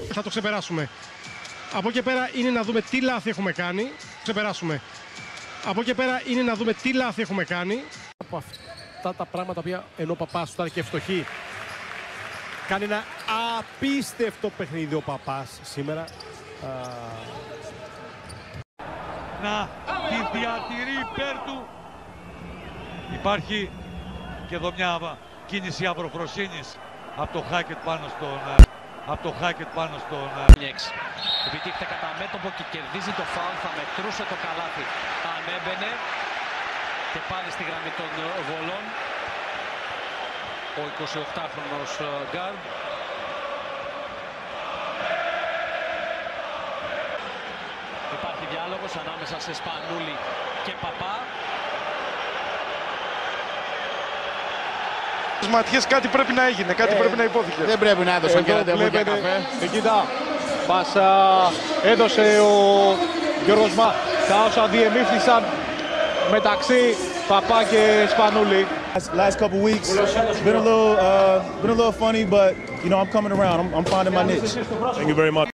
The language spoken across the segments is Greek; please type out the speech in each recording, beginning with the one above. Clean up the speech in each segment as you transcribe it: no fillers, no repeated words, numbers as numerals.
Θα το ξεπεράσουμε. Από εκεί πέρα είναι να δούμε τι λάθη έχουμε κάνει. Ξεπεράσουμε. Από εκεί πέρα είναι να δούμε τι λάθη έχουμε κάνει. Από αυτά τα πράγματα που ενώ ο Παπάς ήταν και ευστοχή. Κάνει ένα απίστευτο παιχνίδι ο Παπάς σήμερα. Να τη διατηρεί υπέρ του. Υπάρχει και εδώ μια κίνηση αυροφροσύνης από το Χάκετ πάνω στον Επιτύχεται κατά μέτωπο και κερδίζει το φάουλ, θα μετρούσε το καλάθι αν έμπαινε και πάλι στη γραμμή των βολών ο 28χρονος γκάρντ. Υπάρχει διάλογος ανάμεσα σε Σπανούλη και Παπά. Στις ματιές κάτι πρέπει να έγινε, κάτι πρέπει να υπόθηκε. Δεν πρέπει να έδωσαν και ραντεβού για καφέ. Κοίτα, μας έδωσε ο Γιώργος Μα τα όσα διεμήφθησαν μεταξύ Παπά και Σπανούλη. Last couple weeks, been a little funny, but you know I'm coming around. I'm finding my niche. Thank you very much.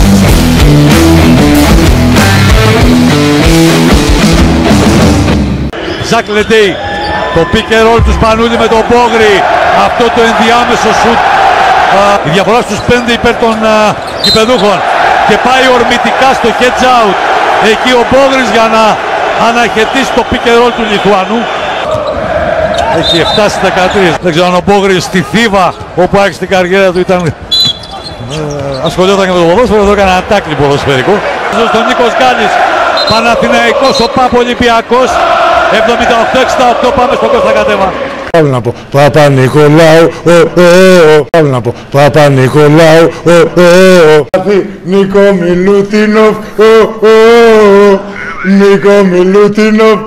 Ζακ Λεντέι, το pick and roll του Σπανούλη με τον Μπόγρι, αυτό το ενδιάμεσο σουτ, η διαφορά στους 5 υπέρ των κυπεδούχων και πάει ορμητικά στο catch out, εκεί ο Μπόγρις για να αναχαιτήσει το pick and roll του Λιθουανού. Έχει φτάσει στα 13, δεν ξέρω αν ο Μπόγρις στη Θήβα όπου άρχισε την καριέρα του ήταν ασχολιόταν και με το ποδόσφαιρο, εδώ έκανε ένα τάκλι ποδοσφαιρικό. Στον Νίκος Γκάλης, Παναθηναϊκός, ο Πάπο Ολυμπιακός, 78-68, πάμε στον Κώστα Κατέβα. Θέλω να πω Παπα-Νικολάου, θέλω να πω Παπα-Νικολάου, Νίκο Μιλούτινοφ, Νίκο Μιλούτινοφ,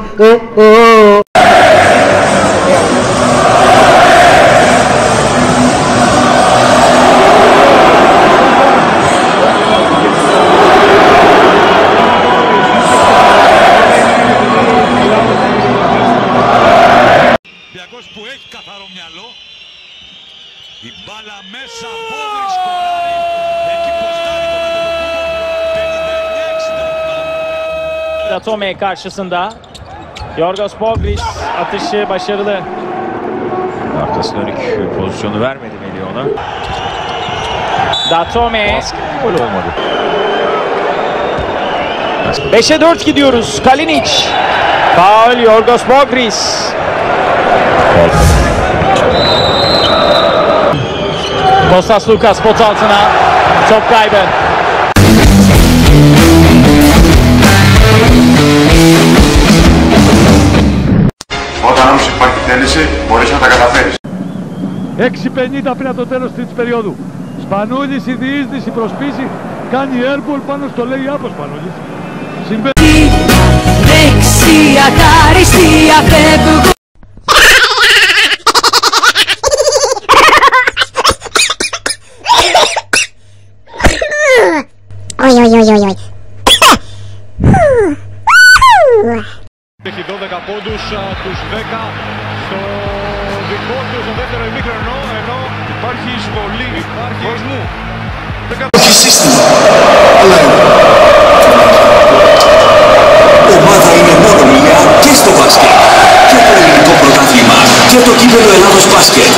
Που έχει καθαρό μυαλό, η μπάλα μέσα, Μπόγρις σκοράρει, εκεί ποστάρει τον Αντετοκούμπο, 59-68. Datome karşısında Yorgos Bogris atışı başarılı. Arkası dönük pozisyonu vermedi Melih ona. Datome. Gol olmadı. 5'e 4 gidiyoruz. Kalinic. Faul Yorgos Bogris. Kostas Lukas pot altına. Top kaybı. Όταν όμως υπάρχει θέληση, μπορείς να τα καταφέρεις. 6:50 πριν από το τέλος της περίοδου. Σπανούλης, η διείσδυση, προσπίση, κάνει airball πάνω στο λέει από Σπανούλης. Δεξιά τα αριστεία φεύγουν. Έχει 12 πόντους, τους 10 στο δικό του στο δεύτερο ημίχρονο, ενώ υπάρχει εισβολή κόσμου. Όχι σύστημα, αλλά ομάδα είναι μόνο μία και στο μπάσκετ. Και το ελληνικό πρωτάθλημα και το κύπελλο Ελλάδος μπάσκετ.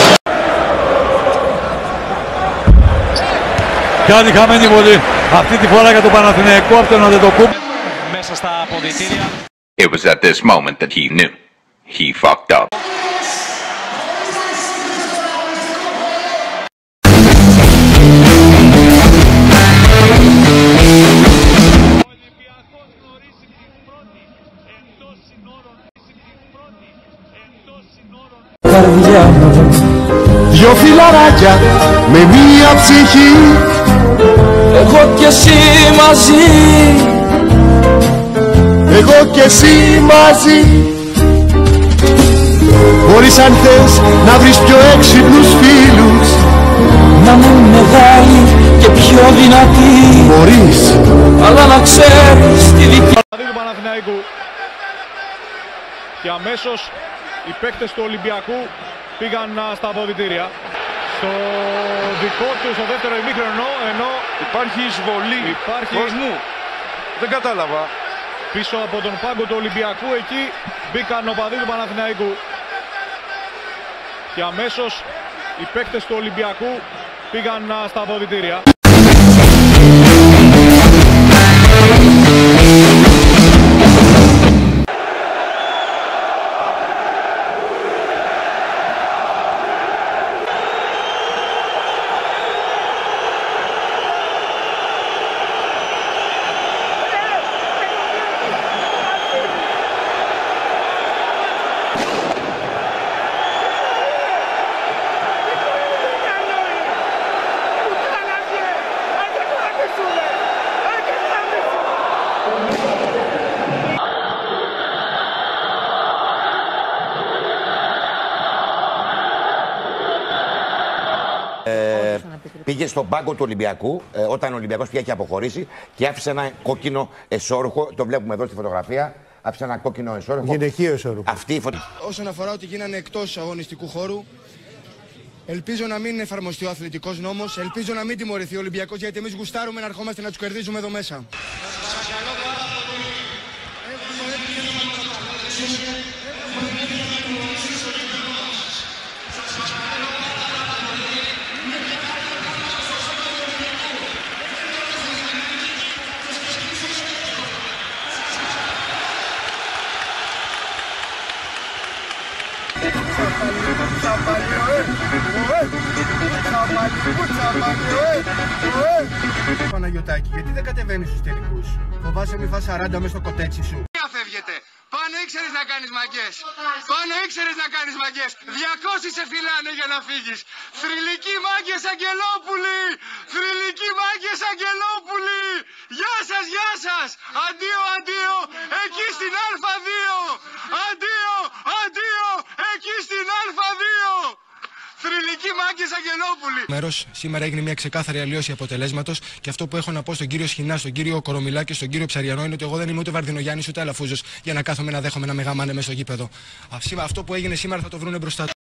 Κάνει χαμένη βολή αυτή τη φορά για τον Παναθηναϊκό από τον Αντετοκούμπο. Μέσα στα αποδυτήρια. It was at this moment that he knew. He fucked up. Δυο φιλαράκια με μία ψυχή, Εγώ κι εσύ μαζί, εγώ και εσύ μαζί. Μπορείς αν θες να βρεις πιο έξυπνους φίλους, να μου μεγάλη και πιο δυνατή. μπορείς, Αλλά να ξέρεις τη δική του Παναθηναϊκού. Και αμέσως οι παίκτες του Ολυμπιακού πήγαν στα αποδυτήρια. Στο δικό του στο δεύτερο ημίχρονο, ενώ Υπάρχει εισβολή. Υπάρχει κόσμου. Δεν κατάλαβα. Πίσω από τον πάγκο του Ολυμπιακού εκεί μπήκαν οπαδοί του Παναθηναϊκού. Και αμέσως οι παίκτες του Ολυμπιακού πήγαν στα αποδυτήρια. Πήγε στον πάγκο του Ολυμπιακού, όταν ο Ολυμπιακός πήγε και αποχωρήσει και άφησε ένα κόκκινο εσώρουχο. Το βλέπουμε εδώ στη φωτογραφία. Άφησε ένα κόκκινο εσώρουχο. Γυναικείο εσώρουχο. Όσον αφορά ότι γίνανε εκτός αγωνιστικού χώρου, ελπίζω να μην εφαρμοστεί ο αθλητικός νόμος. Ελπίζω να μην τιμωρηθεί ο Ολυμπιακός, γιατί εμείς γουστάρουμε να ερχόμαστε να τους κερδίζουμε εδώ μέσα. Παναγιωτάκη, γιατί δεν κατεβαίνεις στους τελικούς? Φοβάσαι μη φας 40 μες στο κοτέτσι σου. Φεύγετε. Πάνω ήξερες να κάνεις μαγκές. Πάνω ήξερες να κάνεις μαγκές. 200 σε φυλάνε για να φύγεις. Θρυλικοί μάγκες Αγγελόπουλοι. Θρυλικοί μάγκες Αγγελόπουλοι. Γεια σας, γεια σας. Αντίο, αντίο. Εκεί στην Α2. Αντίο, αντίο. Εκεί στην Α2. Θρυλικοί μάγκες Αγγελόπουλοι. Μέρος, σήμερα έγινε μια ξεκάθαρη αλλίωση αποτελέσματος και αυτό που έχω να πω στον κύριο Σχοινά, στον κύριο Κορομιλά και στον κύριο Ψαριανό είναι ότι εγώ δεν είμαι ούτε Βαρδινογιάννης ούτε Αλαφούζος για να κάθομαι να δέχομαι να με γαμάνε μέσα στο γήπεδο. Αυτό που έγινε σήμερα θα το βρούνε μπροστά του.